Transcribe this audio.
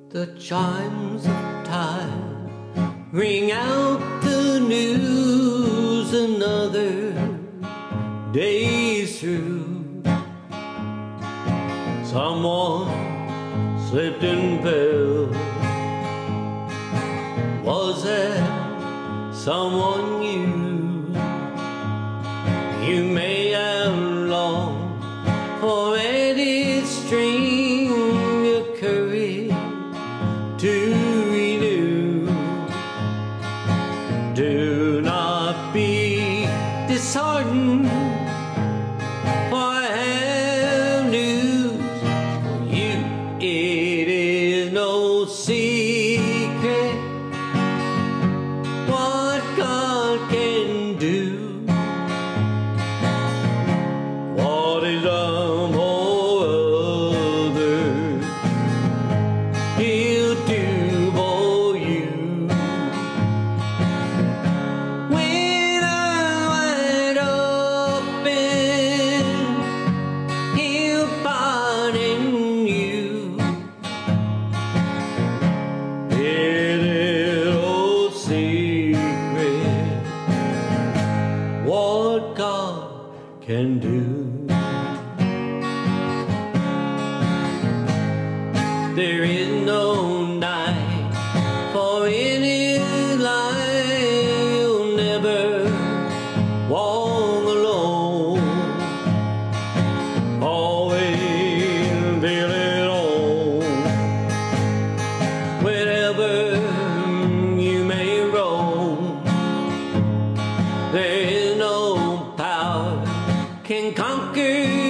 The chimes of time ring out the news, another day's through. Someone slipped and fell. Was that someone you? You may have longed for any string of courage to renew. Do not be disheartened, for I have news for you. It is no secret what God can do. What is done for others, He'll do for you. When I'm wide open, He'll pardon you. It is no secret what God can do. There is no night for any light. You'll never walk alone. Always feel it on. Wherever you may roam, there is no power can conquer